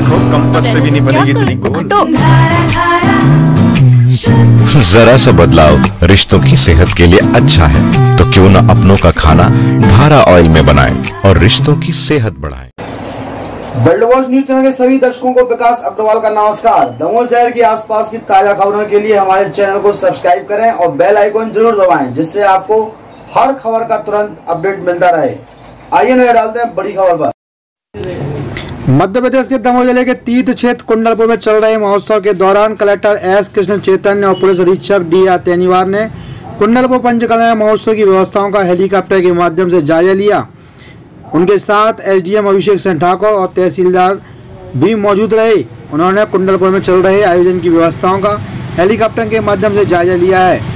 देखो कंपास से भी नहीं बनेगी इतनी गोल। जरा सा बदलाव रिश्तों की सेहत के लिए अच्छा है, तो क्यों न अपनों का खाना धारा ऑयल में बनाएं और रिश्तों की सेहत बढ़ाएं। वर्ल्ड वॉच न्यूज चैनल के सभी दर्शकों को विकास अग्रवाल का नमस्कार। दमोह शहर के आसपास की ताजा खबरों के लिए हमारे चैनल को सब्सक्राइब करें और बेल आइकन जरूर दबाएं, जिससे आपको हर खबर का तुरंत अपडेट मिलता रहे। आइए नजर डालते हैं बड़ी खबर पर। मध्य प्रदेश के दमोह जिले के तीर्थ क्षेत्र कुंडलपुर में चल रहे महोत्सव के दौरान कलेक्टर एस कृष्ण चैतन्य और पुलिस अधीक्षक डी.आर. तेनीवार ने कुंडलपुर पंचकला महोत्सव की व्यवस्थाओं का हेलीकॉप्टर के माध्यम से जायजा लिया। उनके साथ एसडीएम अभिषेक सिंह ठाकुर और तहसीलदार भी मौजूद रहे। उन्होंने कुंडलपुर में चल रहे आयोजन की व्यवस्थाओं का हेलीकॉप्टर के माध्यम से जायजा लिया है।